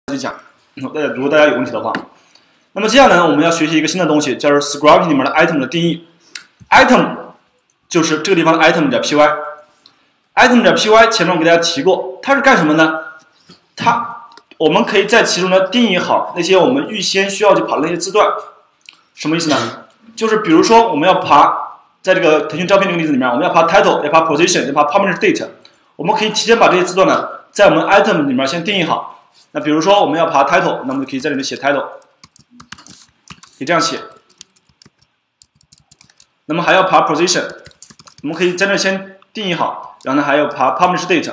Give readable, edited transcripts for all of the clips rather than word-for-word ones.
去讲。如果大家有问题的话，那么接下来呢，我们要学习一个新的东西，叫做 Scrapy 里面的 item 的定义。item 就是这个地方的 item.py。item.py 前面我给大家提过，它是干什么呢？我们可以在其中呢定义好那些我们预先需要去爬的那些字段。什么意思呢？就是比如说我们要爬，在这个腾讯招聘这个例子里面，我们要爬 title， 要爬 position， 要爬 permanent date， 我们可以提前把这些字段呢，在我们 item 里面先定义好。那比如说我们要爬 title， 那么就可以在这里写 title， 可以这样写。那么还要爬 position， 我们可以在这先定义好，然后呢还要爬 publish date，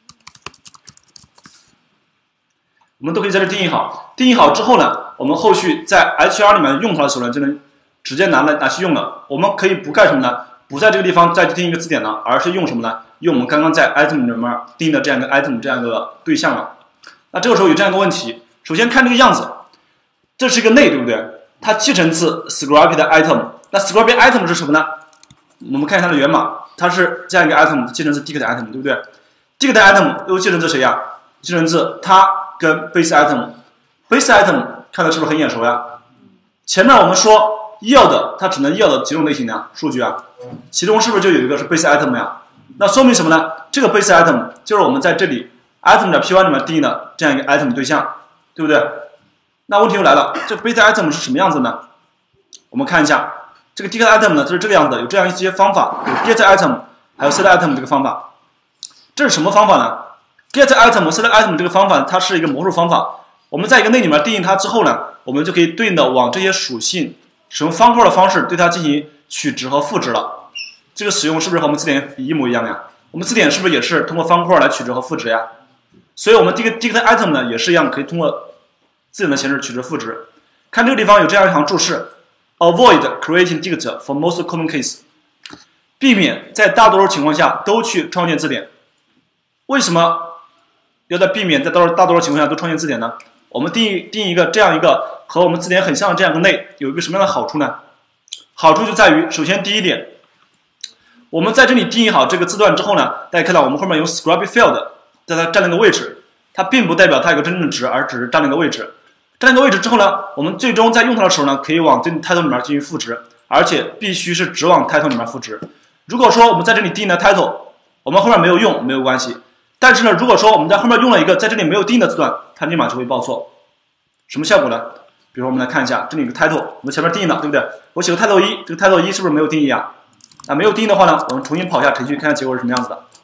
我们都可以在这定义好。定义好之后呢，我们后续在 HR 里面用它的时候呢，就能直接拿去用了。我们可以不干什么呢？不在这个地方再去定一个字典了，而是用什么呢？用我们刚刚在 item 里面定的这样一个 item 这样一个对象了。那这个时候有这样一个问题，首先看这个样子，这是一个类，对不对？它继承自 Scrapy 的 item。那 Scrapy item 是什么呢？我们看一下它的源码，它是这样一个 item 继承自 dict item， 对不对 ？dict item 又继承自谁呀？继承自它跟 base item。base item 看的是不是很眼熟呀？前面我们说 yield 它只能 yield 几种类型的数据啊，其中是不是就有一个是 base item 呀？那说明什么呢？这个 base item 就是我们在这里 item.py 里面定义的这样一个 item 对象，对不对？那问题又来了，这 base item 是什么样子呢？我们看一下，这个 dict item 呢，它是这个样子的，有这样一些方法，有 get item 还有 set item 这个方法。这是什么方法呢？ get item set item 这个方法，它是一个魔术方法。我们在一个类里面定义它之后呢，我们就可以对应的往这些属性使用方块的方式对它进行取值和赋值了。这个使用是不是和我们字典一模一样呀？我们字典是不是也是通过方块来取值和赋值呀？所以我们这个 dict item 呢也是一样，可以通过字典的形式取值赋值。看这个地方有这样一行注释 ：Avoid creating dict for most common case， 避免在大多数情况下都去创建字典。为什么要在避免在大多数情况下都创建字典呢？我们定义一个这样一个和我们字典很像的这样一个类，有一个什么样的好处呢？好处就在于，首先第一点，我们在这里定义好这个字段之后呢，大家看到我们后面有 Scrapy field。在它占那个位置，它并不代表它有个真正的值，而只是占那个位置。占那个位置之后呢，我们最终在用它的时候呢，可以往这个 title 里面进行赋值，而且必须是只往 title 里面赋值。如果说我们在这里定的 title， 我们后面没有用，没有关系。但是呢，如果说我们在后面用了一个在这里没有定的字段，它立马就会报错。什么效果呢？比如说我们来看一下，这里有个 title， 我们前面定的，对不对？我写个 title 1，这个 title 1是不是没有定义啊？那没有定义的话呢，我们重新跑一下程序，看看结果是什么样子的。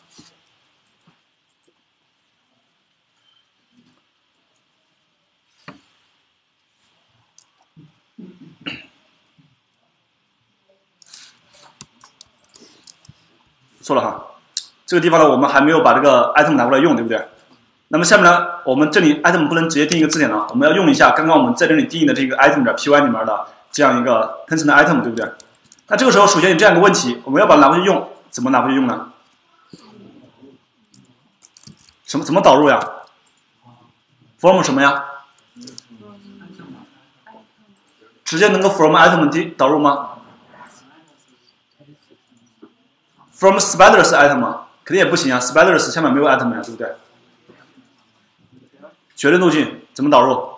错了哈，这个地方呢，我们还没有把这个 item 拿过来用，对不对？那么下面呢，我们这里 item 不能直接定一个字典了，我们要用一下刚刚我们在这里定义的这个 item.py 里面的这样一个 Tension 的 item， 对不对？那这个时候首先有这样一个问题，我们要把它拿回去用，怎么拿回去用呢？怎么导入呀 ？from 什么呀？直接能够 from item 导入吗？From Spiders item 吗？肯定也不行啊 ，Spiders 下面没有 item 呀，对不对？绝对路径怎么导入？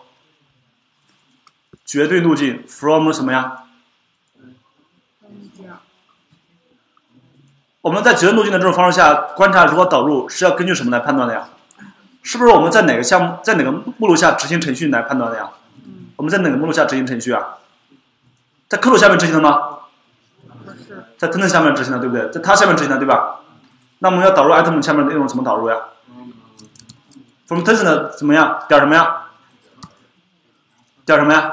绝对路径 from 什么呀？我们在绝对路径的这种方式下观察如何导入，是要根据什么来判断的呀？是不是我们在哪个项目，在哪个目录下执行程序来判断的呀？我们在哪个目录下执行程序啊？在克鲁下面执行的吗？在Tension下面执行的，对不对？在它下面执行的，对吧？那我们要导入 item 下面的内容怎么导入呀 ？From Tension 的怎么样？点什么呀？点什么呀？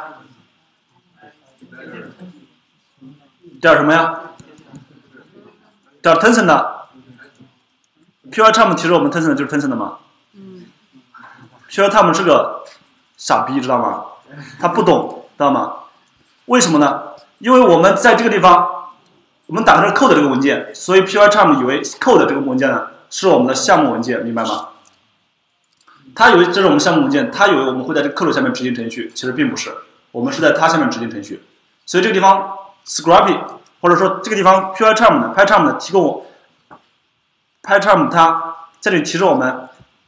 点什么呀？点 Tension 的 ，pure_time 提示我们 Tension 的就是 Tension 的吗？pure_time 是个傻逼，知道吗？他不懂，知道吗？为什么呢？因为我们在这个地方。我们打开了 code 这个文件，所以 pure_time 以为 code 这个文件呢是我们的项目文件，明白吗？他以为这是我们项目文件，他以为我们会在这个 code 下面执行程序，其实并不是，我们是在它下面执行程序。所以这个地方 Scrapy 或者说这个地方 pure_time 呢 ，pure_time 呢提供我 pure_time 它在这里提示我们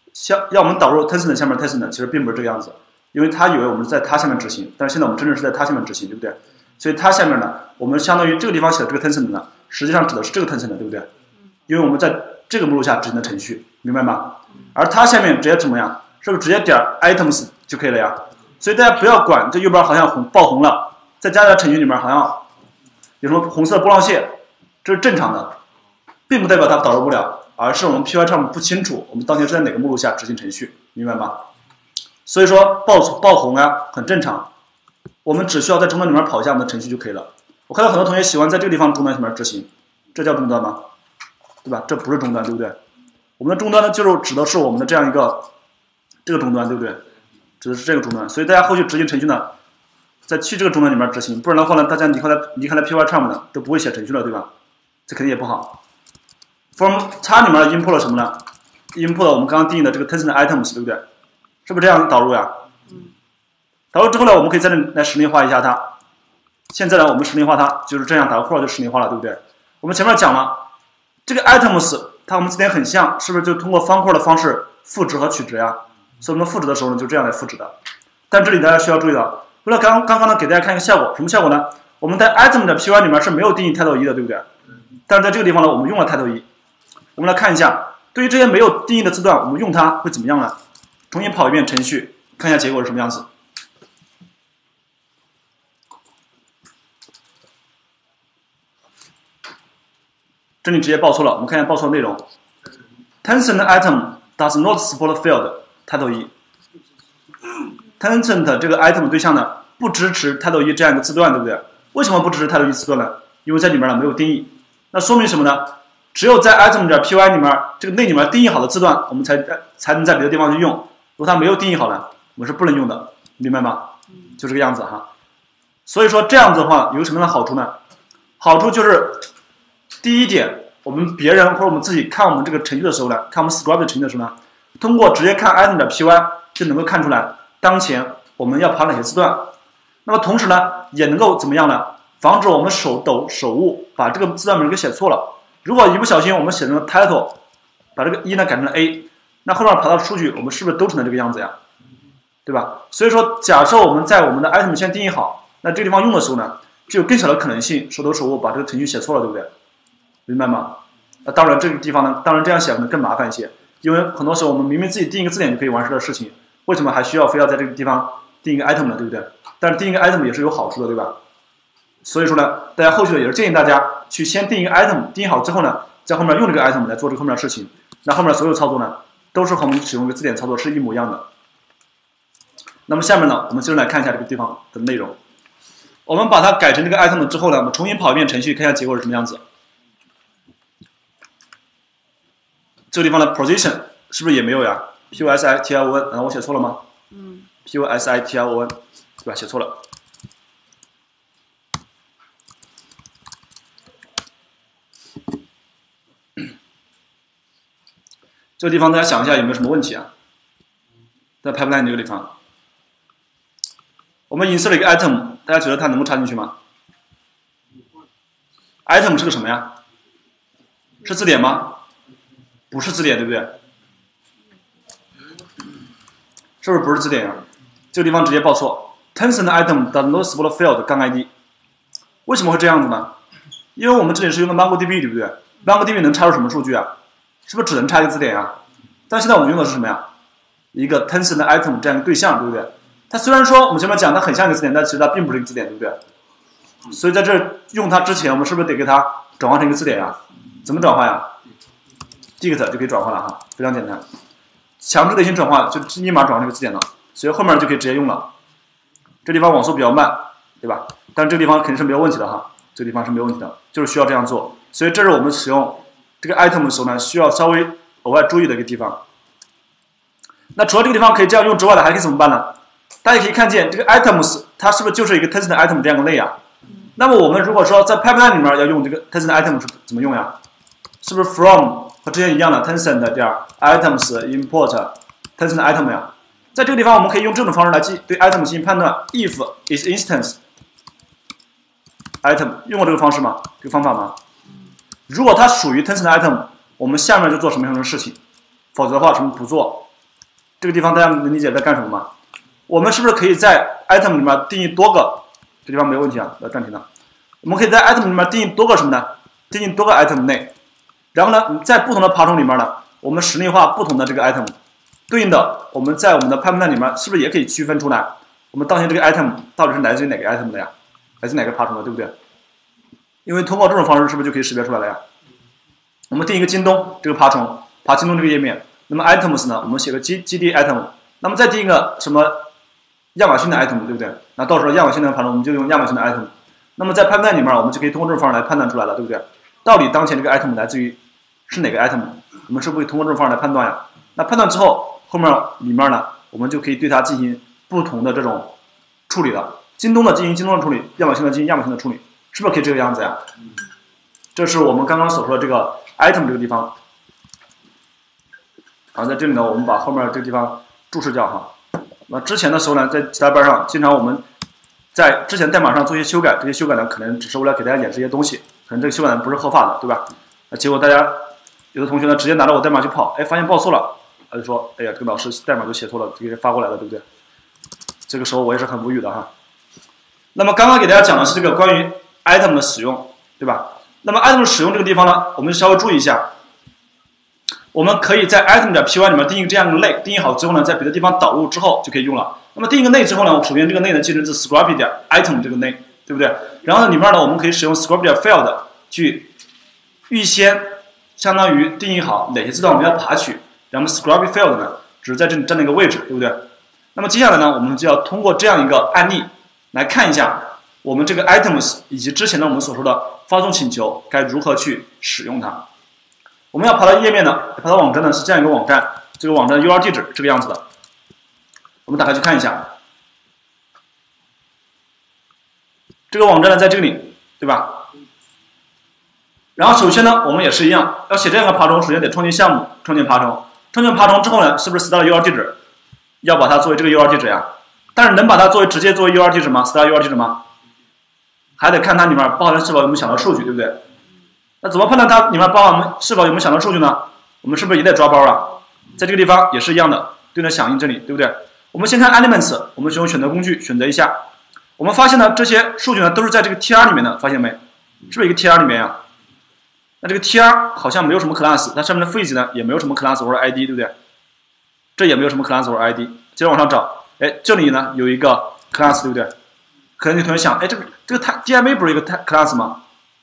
要我们导入 Tencent 下面 Tencent， 其实并不是这个样子，因为他以为我们是在他下面执行，但是现在我们真正是在他下面执行，对不对？所以它下面呢，我们相当于这个地方写的这个 Tencent 呢，实际上指的是这个 Tencent， 对不对？因为我们在这个目录下执行的程序，明白吗？而它下面直接怎么样？是不是直接点 items 就可以了呀？所以大家不要管这右边好像爆红了，在加程序里面好像有什么红色的波浪线，这是正常的，并不代表它导入不了，而是我们 Pycharm 不清楚我们当前是在哪个目录下执行程序，明白吗？所以说爆红啊，很正常，我们只需要在终端里面跑一下我们的程序就可以了。我看到很多同学喜欢在这个地方终端里面执行，这叫终端吗？对吧？这不是终端，对不对？我们的终端呢，就是指的是我们的这样一个这个终端，对不对？指的是这个终端，所以大家后续执行程序呢，在去这个终端里面执行，不然的话呢，大家离开了 Pycharm 呢，都不会写程序了，对吧？这肯定也不好。From 叉里面 import 了什么呢 ？import 我们刚刚定义的这个 Tencent items， 对不对？是不是这样导入呀？导入之后呢，我们可以在这里来实例化一下它。现在呢，我们实例化它就是这样，打个括号就实例化了，对不对？我们前面讲了，这个 items 它和我们字典很像，是不是就通过方块的方式赋值和取值呀？所以我们赋值的时候呢，就这样来赋值的。但这里大家需要注意到，为了刚刚呢给大家看一个效果，什么效果呢？我们在 item 的 py 里面是没有定义 title 1的，对不对？但是在这个地方呢，我们用了 title 1。我们来看一下，对于这些没有定义的字段，我们用它会怎么样呢？重新跑一遍程序，看一下结果是什么样子。这里直接报错了，我们看一下报错的内容。Tencent item does not support field title 1。Tencent 这个 item 对象呢，不支持 title 1这样一个字段，对不对？为什么不支持 title 1字段呢？因为在里面呢没有定义。那说明什么呢？只有在 item 点 py 里面这个内里面定义好的字段，我们才能在别的地方去用。如果它没有定义好呢，我们是不能用的，明白吗？就这个样子哈。所以说这样子的话，有什么样的好处呢？好处就是第一点，我们别人或者我们自己看我们这个程序的时候呢，看我们 script 的程序的时候呢，通过直接看 item 点 py 就能够看出来当前我们要跑哪些字段。那么同时呢，也能够怎么样呢？防止我们手误把这个字段名给写错了。如果一不小心我们写成了 title， 把这个呢改成了 a， 那后面跑到数据我们是不是都成了这个样子呀？对吧？所以说，假设我们在我们的 item 先定义好，那这个地方用的时候呢，就有更小的可能性手误把这个程序写错了，对不对？明白吗？当然这个地方呢，当然这样写可能更麻烦一些，因为很多时候我们明明自己定一个字典就可以完事的事情，为什么还需要非要在这个地方定一个 item 呢？对不对？但是定一个 item 也是有好处的，对吧？所以说呢，大家后续也是建议大家去先定一个 item， 定义好之后呢，在后面用这个 item 来做这个后面的事情。那后面所有操作呢，都是和我们使用这个字典操作是一模一样的。那么下面呢，我们接着来看一下这个地方的内容。我们把它改成这个 item 之后呢，我们重新跑一遍程序，看一下结果是什么样子。这个地方的 position 是不是也没有呀 ？position， 难道我写错了吗？position， 对吧？写错了。这个地方大家想一下有没有什么问题啊？在 pipeline 这个地方，我们 insert 了一个 item， 大家觉得它能够插进去吗 ？item 是个什么呀？是字典吗？不是字典，对不对？是不是不是字典呀？这个地方直接报错 ，Tencent item does not support field -id。为什么会这样子呢？因为我们这里是用的 MongoDB， 对不对 ？MongoDB 能插入什么数据啊？是不是只能插一个字典呀？但现在我们用的是什么呀？一个 Tencent item 这样一个对象，对不对？它虽然说我们前面讲它很像一个字典，但其实它并不是一个字典，对不对？所以在这用它之前，我们是不是得给它转换成一个字典呀？怎么转换呀 ？dict 就可以转换了哈，非常简单。强制类型转换就立马转换成一个字典了，所以后面就可以直接用了。这地方网速比较慢，对吧？但是这个地方肯定是没有问题的哈，这个地方是没有问题的，就是需要这样做。所以这是我们使用这个 item 的时候呢，需要稍微额外注意的一个地方。那除了这个地方可以这样用之外呢，还可以怎么办呢？大家可以看见这个 items 它是不是就是一个 Tencent item 这样的类啊？那么我们如果说在 pipeline 里面要用这个 Tencent item 是怎么用呀？是不是 from 和之前一样的 Tencent 点 items import Tencent item 呀？在这个地方我们可以用这种方式来对 item 进行判断 ，if is instance item 用过这个方式吗？这个方法吗？如果它属于 Tencent item， 我们下面就做什么样的事情？否则的话什么不做？ 这个地方大家能理解在干什么吗？我们是不是可以在 item 里面定义多个？这地方没有问题啊，不要暂停了。我们可以在 item 里面定义多个什么呢？定义多个 item 内，然后呢，在不同的爬虫里面呢，我们实例化不同的这个 item， 对应的我们在我们的 pipeline 里面是不是也可以区分出来，我们当前这个 item 到底是来自于哪个 item 的呀？来自哪个爬虫的，对不对？因为通过这种方式是不是就可以识别出来了呀？我们定一个京东这个爬虫，爬京东这个页面，那么 items 呢，我们写个基地 item， 那么再定一个什么亚马逊的 item， 对不对？那到时候亚马逊的爬虫我们就用亚马逊的 item。那么在 pipeline 里面，我们就可以通过这种方式来判断出来了，对不对？到底当前这个 item 来自于是哪个 item？ 我们是不是可以通过这种方式来判断呀？那判断之后，后面里面呢，我们就可以对它进行不同的这种处理了。京东的进行京东的处理，亚马逊的进行亚马逊的处理，是不是可以这个样子呀？这是我们刚刚所说的这个 item 这个地方。啊，在这里呢，我们把后面这个地方注释掉哈。那之前的时候呢，在其他班上，经常我们在之前代码上做一些修改，这些修改呢，可能只是为了给大家演示一些东西，可能这个修改呢不是合法的，对吧？那结果大家有的同学呢，直接拿着我代码去跑，哎，发现报错了，他就说，哎呀，这个老师代码都写错了，直接发过来了，对不对？这个时候我也是很无语的哈。那么刚刚给大家讲的是这个关于 item 的使用，对吧？那么 item 使用这个地方呢，我们稍微注意一下，我们可以在 item.py 里面定义这样一个类，定义好之后呢，在别的地方导入之后就可以用了。那么定一个类之后呢，首先这个类呢继承自 Scrapy.item 这个类，对不对？然后呢，里面呢我们可以使用 Scrapy.field 去预先相当于定义好哪些字段我们要爬取，然后 Scrapy.field 呢只是在这里占了一个位置，对不对？那么接下来呢，我们就要通过这样一个案例来看一下我们这个 items 以及之前的我们所说的发送请求该如何去使用它。我们要爬到页面呢，爬到网站呢是这样一个网站，这个网站的 URL 地址这个样子的。我们打开去看一下，这个网站呢在这里，对吧？然后首先呢，我们也是一样，要写这样一个爬虫，首先得创建项目，创建爬虫，创建爬虫之后呢，是不是 start URL 地址要把它作为这个 URL 地址呀？但是能把它直接作为 URL 地址吗 ？start URL 地址吗？还得看它里面包含是否有我们想要的数据，对不对？那怎么判断它里面包含我们是否有我们想要的数据呢？我们是不是也得抓包啊？在这个地方也是一样的，对应响应这里，对不对？我们先看 elements， 我们使用选择工具选择一下，我们发现呢这些数据呢都是在这个 tr 里面的，发现没？是不是一个 tr 里面呀？那这个 tr 好像没有什么 class， 它上面的 phrase 呢也没有什么 class 或者 id， 对不对？这也没有什么 class 或者 id， 接着往上找，哎，这里呢有一个 class， 对不对？可能有同学想，哎，这个 div 不是一个 class 吗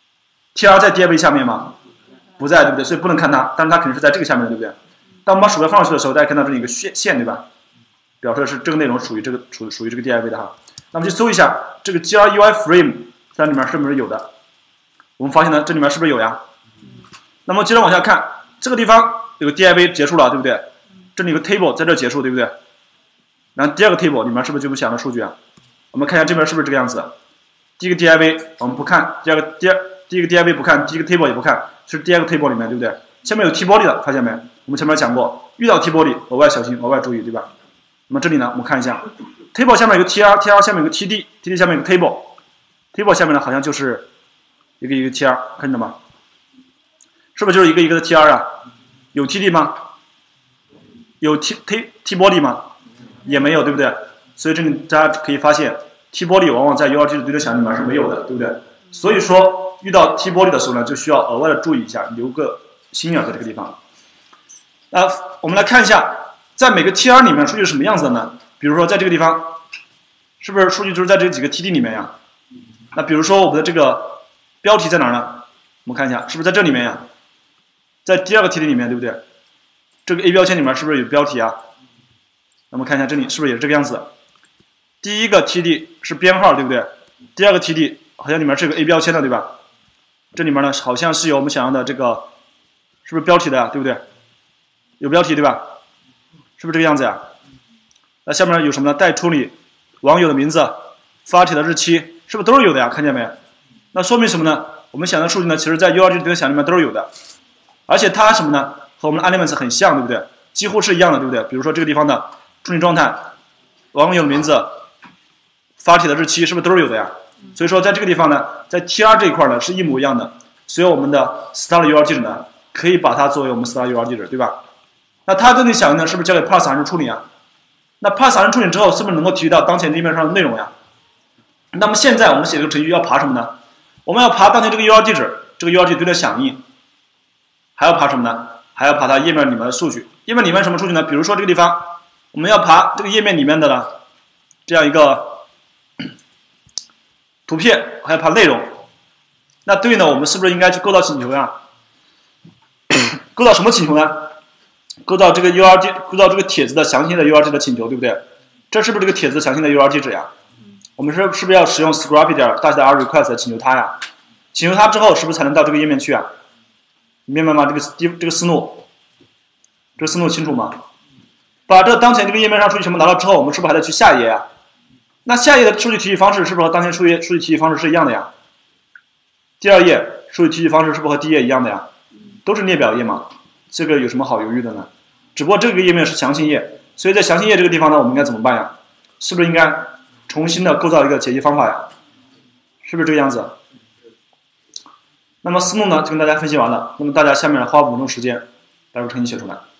？tr 在 div 下面吗？不在，对不对？所以不能看它，但是它肯定是在这个下面的，对不对？当我们把鼠标放上去的时候，大家看到这里有一个线，对吧？表示的是这个内容属于这个div 的哈。那么去搜一下这个 GRUI frame 在里面是不是有的？我们发现呢，这里面是不是有呀？那么接着往下看，这个地方有个 div 结束了，对不对？这里有个 table 在这结束，对不对？然后第二个 table 里面是不是就有想要的数据啊？我们看一下这边是不是这个样子？第一个 div 我们不看，第一个 div 不看，第一个 table 也不看，是第二个 table 里面，对不对？下面有 tbody 的，发现没？我们前面讲过，遇到 tbody 额外小心，额外注意，对吧？那么这里呢，我们看一下 ，table 下面有个 tr 下面有个 td 下面有个 table 下面呢好像就是一个 tr， 看见吗？是不是就是一个的 tr 啊？有 td 吗？有 tbody 吗？也没有，对不对？所以这里大家可以发现 tbody 往往在 URL 地址对应响里面是没有的，对不对？所以说遇到 tbody 的时候呢，就需要额外的注意一下，留个心眼在这个地方。我们来看一下。在每个 tr 里面数据是什么样子的呢？比如说在这个地方，是不是数据就是在这几个 td 里面呀？那比如说我们的这个标题在哪儿呢？我们看一下，是不是在这里面呀？在第二个 td 里面，对不对？这个 a 标签里面是不是有标题啊？那么看一下这里是不是也是这个样子？第一个 td 是编号，对不对？第二个 td 好像里面是有个 a 标签的，对吧？这里面呢好像是有我们想要的这个，是不是标题的呀？对不对？有标题，对吧？是不是这个样子呀？那下面有什么呢？待处理，网友的名字，发帖的日期，是不是都是有的呀？看见没？那说明什么呢？我们想的数据呢，其实在 URL 对应响里面都是有的，而且它什么呢？和我们的 elements 很像，对不对？几乎是一样的，对不对？比如说这个地方的处理状态，网友的名字，发帖的日期，是不是都是有的呀？所以说在这个地方呢，在 tr 这一块呢是一模一样的，所以我们的 start URL 地址呢，可以把它作为我们 start URL 地址，对吧？ 那它对应响应呢，是不是交给 parse 函数处理啊？那 parse 函数处理之后，是不是能够提取到当前页面上的内容呀？那么现在我们写这个程序要爬什么呢？我们要爬当前这个 URL 地址，这个 URL 地址对应响应，还要爬什么呢？还要爬它页面里面的数据。页面里面什么数据呢？比如说这个地方，我们要爬这个页面里面的呢这样一个图片，还要爬内容。那对应的我们是不是应该去构造请求呀？构造什么请求呢？构造这个 URL 构造这个帖子的详细的 URL 的请求，对不对？这是不是这个帖子详细的 URL 地址呀？我们是不是要使用 Scrappy 点大写的 R request 请求它呀？请求它之后，是不是才能到这个页面去啊？你明白吗？这个思路，这个思路清楚吗？把这当前这个页面上数据全部拿到之后，我们是不是还得去下一页呀？那下一页的数据提取方式是不是和当前数据提取方式是一样的呀？第二页数据提取方式是不是和第一页一样的呀？都是列表页嘛，这个有什么好犹豫的呢？只不过这个页面是详情页，所以在详情页这个地方呢，我们应该怎么办呀？是不是应该重新的构造一个解析方法呀？是不是这个样子？那么思路呢，就跟大家分析完了。那么大家下面花5分钟时间，把这个程序写出来。